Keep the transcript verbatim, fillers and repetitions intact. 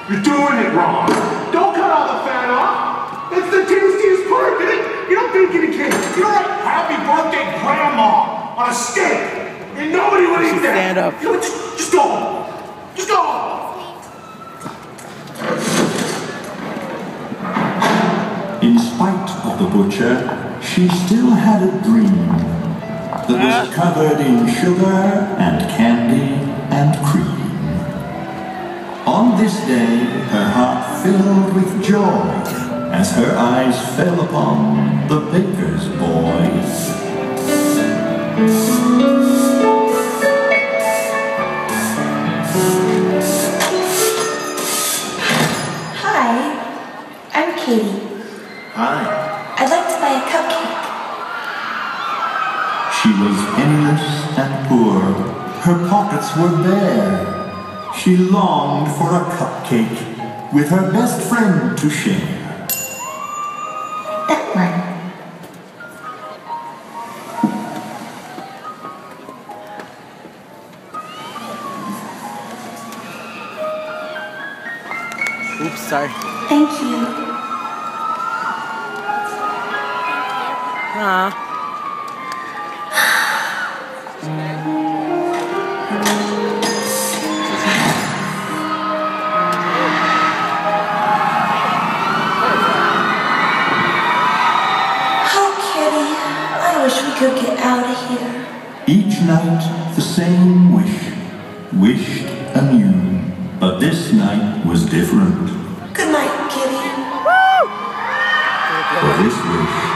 You're doing it wrong. Don't cut all the fat off. It's the tastiest part. You don't think you can. You don't write happy birthday grandma on a steak. And nobody would eat that. Stand up. You know, just, just go home. Just go home. In spite of the butcher, she still had a dream that was covered in sugar and candy and cream. On this day, her heart filled with joy as her eyes fell upon the baker's boys. Hi, I'm Katy. Hi. I'd like to buy a cupcake. She was penniless and poor. Her pockets were bare. She longed for a cupcake with her best friend to share. That one. Oops, sorry. Thank you. Huh. I wish we could get out of here. Each night the same wish, wished anew, but this night was different. Good night, Kitty. For this wish